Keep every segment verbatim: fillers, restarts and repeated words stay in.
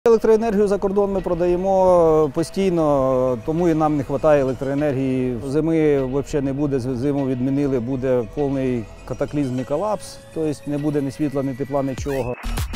Електроенергію за кордон ми продаємо постійно, тому і нам не вистачає електроенергії. Зими взагалі не буде, зиму відмінили, буде повний катаклізмний колапс, тобто не буде ні світла, ні тепла, нічого.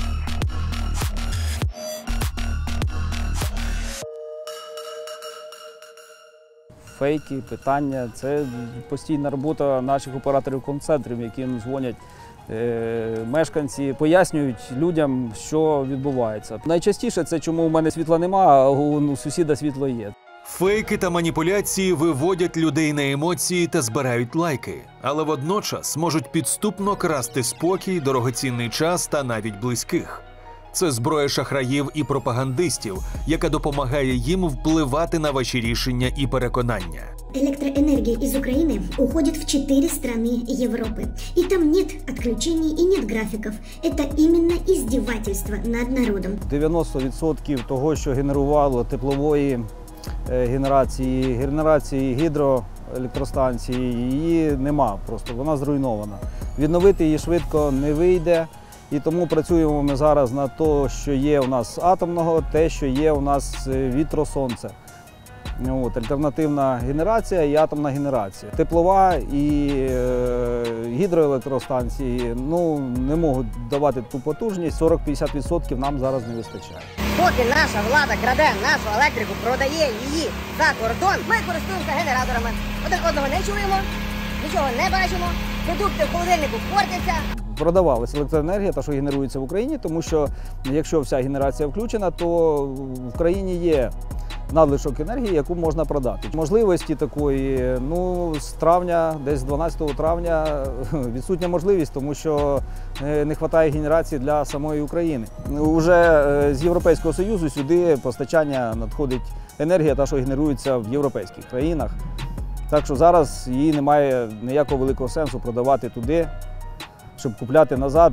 Фейки, питання – це постійна робота наших операторів кол-центрів, яким дзвонять мешканці, пояснюють людям, що відбувається. Найчастіше це чому у мене світла нема, а у сусіда світло є. Фейки та маніпуляції виводять людей на емоції та збирають лайки, але водночас можуть підступно красти спокій, дорогоцінний час та навіть близьких. Це зброя шахраїв і пропагандистів, яка допомагає їм впливати на ваші рішення і переконання. Электроэнергия из Украины уходит в четыре страны Европы. И там нет отключений и нет графиков. Это именно издевательство над народом. дев'яносто відсотків того, що генерувало теплової генерації, генерації гідроелектростанції, її нема просто, вона зруйнована. Відновити її швидко не вийде. І тому працюємо ми зараз на те, що є у нас атомного, те, що є у нас вітро-сонце. От, альтернативна генерація і атомна генерація. Теплова і е, гідроелектростанції ну, не можуть давати ту потужність, сорок-п'ятдесят відсотків нам зараз не вистачає. Поки наша влада краде нашу електрику, продає її за кордон, ми користуємося генераторами. Один одного не чуємо, нічого не бачимо, продукти в холодильнику портяться. Продавалася електроенергія, та, що генерується в Україні, тому що якщо вся генерація включена, то в країні є надлишок енергії, яку можна продати. Можливості такої, ну, з травня, десь з дванадцятого травня відсутня можливість, тому що не вистачає генерації для самої України. Уже з Європейського Союзу сюди постачання надходить енергія, та, що генерується в європейських країнах. Так що зараз її немає ніякого великого сенсу продавати туди, щоб купляти назад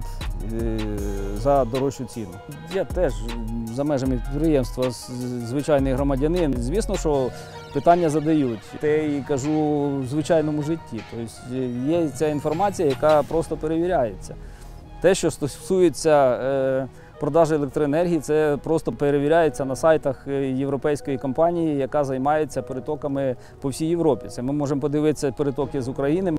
за дорожчу ціну. Я теж за межами підприємства звичайний громадянин. Звісно, що питання задають. Те і кажу в звичайному житті. Тобто є ця інформація, яка просто перевіряється. Те, що стосується продажі електроенергії, це просто перевіряється на сайтах європейської компанії, яка займається перетоками по всій Європі. Це ми можемо подивитися перетоки з України.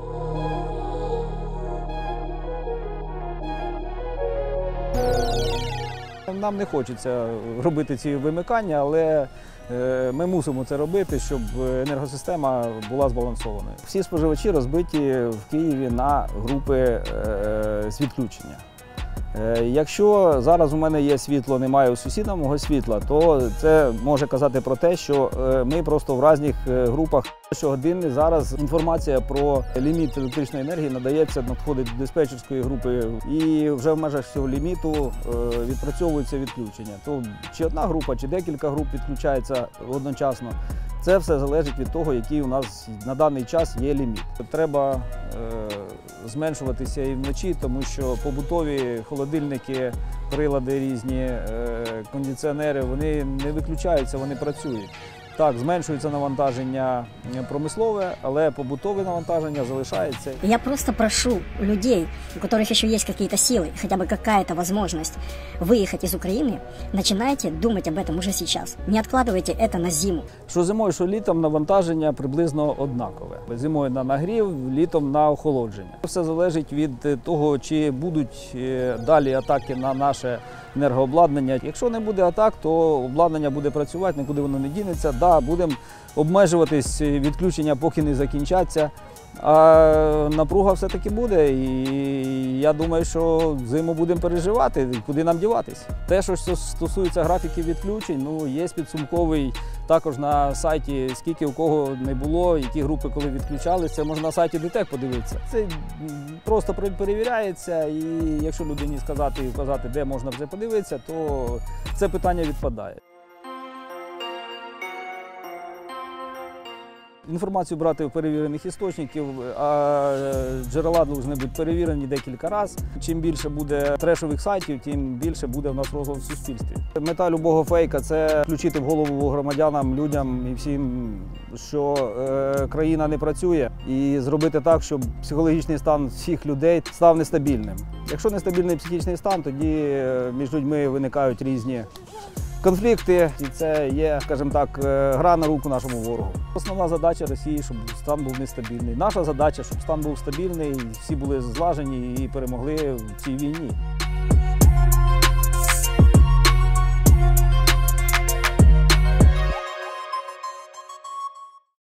Нам не хочеться робити ці вимикання, але ми мусимо це робити, щоб енергосистема була збалансованою. Всі споживачі розбиті в Києві на групи з відключення. Якщо зараз у мене є світло, немає у сусіда мого світла, то це може казати про те, що ми просто в різних групах. Щогодини зараз інформація про ліміт електричної енергії надається, надходить до диспетчерської групи, і вже в межах цього ліміту відпрацьовується відключення. То чи одна група, чи декілька груп відключається одночасно. Це все залежить від того, який у нас на даний час є ліміт. Треба е, зменшуватися і вночі, тому що побутові холодильники, прилади різні, е, кондиціонери, вони не виключаються, вони працюють. Так, зменшується навантаження промислове, але побутове навантаження залишається. Я просто прошу людей, у которых еще есть какие-то силы, хотя бы какая-то возможность выехать из Украины, начинайте думать об этом уже сейчас. Не откладывайте это на зиму. Що зимою, що літом навантаження приблизно однакове. Зимою на нагрів, літом на охолодження. Все залежить від того, чи будуть далі атаки на наше енергообладнання. Якщо не буде атак, то обладнання буде працювати, нікуди воно не дінеться. Да, будемо обмежуватись відключення, поки не закінчаться. А напруга все-таки буде, і я думаю, що зиму будемо переживати, куди нам діватись. Те, що стосується графіків відключень, ну, є підсумковий також на сайті, скільки у кого не було, які групи коли відключалися, це можна на сайті ДТЕК подивитися. Це просто перевіряється, і якщо людині сказати і вказати, де можна вже подивитися, то це питання відпадає. Інформацію брати в перевірених істочників, а джерела повинні бути перевірені декілька разів. Чим більше буде трешових сайтів, тим більше буде в нас розголос в суспільстві. Мета любого фейка – це включити в голову громадянам, людям і всім, що е, країна не працює, і зробити так, щоб психологічний стан всіх людей став нестабільним. Якщо нестабільний психічний стан, тоді між людьми виникають різні конфлікти, і це є, скажімо так, гра на руку нашому ворогу. Основна задача Росії, щоб стан був нестабільний. Наша задача, щоб стан був стабільний, всі були злажені і перемогли в цій війні.